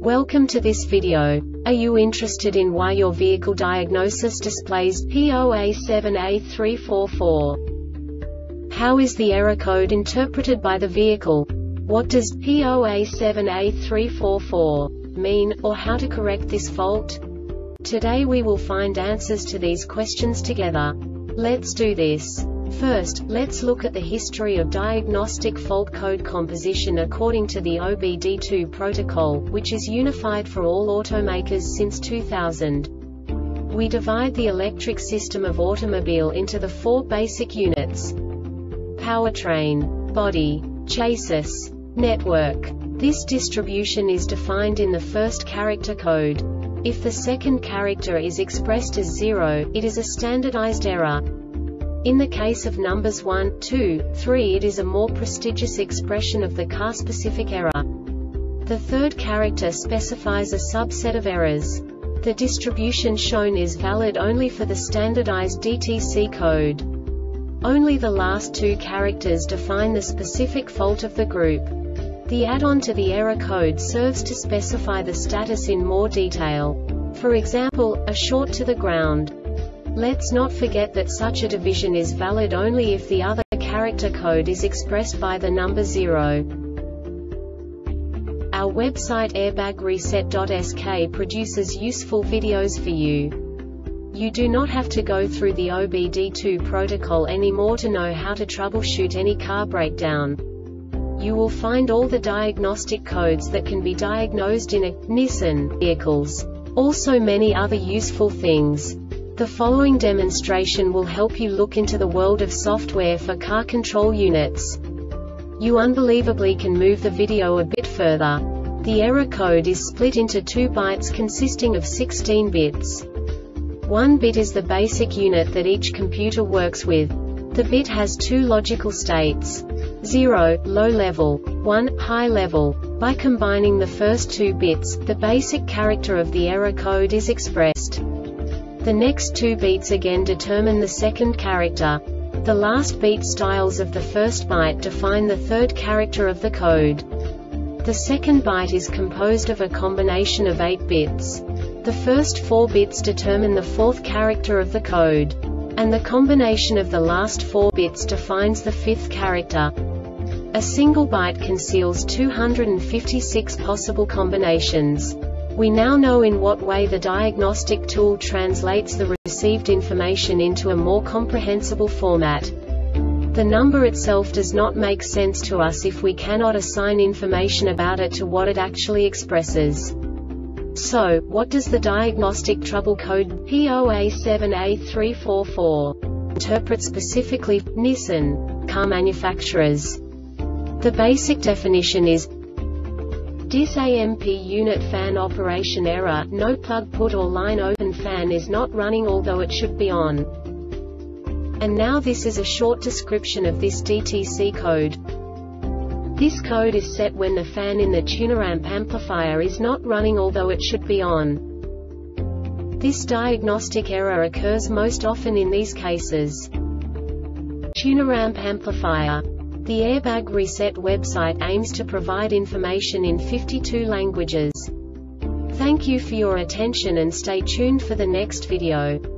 Welcome to this video. Are you interested in why your vehicle diagnosis displays P0A7A344? How is the error code interpreted by the vehicle? What does P0A7A344 mean, or how to correct this fault? Today we will find answers to these questions together. Let's do this. First, let's look at the history of diagnostic fault code composition according to the OBD2 protocol, which is unified for all automakers since 2000. We divide the electric system of automobile into the four basic units: powertrain, body, chassis, network. This distribution is defined in the first character code. If the second character is expressed as 0, it is a standardized error. In the case of numbers 1, 2, 3, it is a more prestigious expression of the car-specific error. The third character specifies a subset of errors. The distribution shown is valid only for the standardized DTC code. Only the last two characters define the specific fault of the group. The add-on to the error code serves to specify the status in more detail. For example, a short to the ground. Let's not forget that such a division is valid only if the other character code is expressed by the number 0. Our website airbagreset.sk produces useful videos for you. You do not have to go through the OBD2 protocol anymore to know how to troubleshoot any car breakdown. You will find all the diagnostic codes that can be diagnosed in a Nissan vehicles. Also many other useful things. The following demonstration will help you look into the world of software for car control units. You unbelievably can move the video a bit further. The error code is split into 2 bytes consisting of 16 bits. 1 bit is the basic unit that each computer works with. The bit has 2 logical states: 0, low level, 1, high level. By combining the first 2 bits, the basic character of the error code is expressed. The next 2 beats again determine the second character. The last beat styles of the first byte define the third character of the code. The second byte is composed of a combination of 8 bits. The first 4 bits determine the fourth character of the code. And the combination of the last 4 bits defines the fifth character. A single byte conceals 256 possible combinations. We now know in what way the diagnostic tool translates the received information into a more comprehensible format. The number itself does not make sense to us if we cannot assign information about it to what it actually expresses. So, what does the diagnostic trouble code P0A7A344 interpret specifically for Nissan car manufacturers? The basic definition is DIS-AMP unit fan operation error, no plug put or line open, fan is not running although it should be on. And now this is a short description of this DTC code. This code is set when the fan in the tuner-amp amplifier is not running although it should be on. This diagnostic error occurs most often in these cases. Tuner-amp amplifier. The Airbag Reset website aims to provide information in 52 languages. Thank you for your attention and stay tuned for the next video.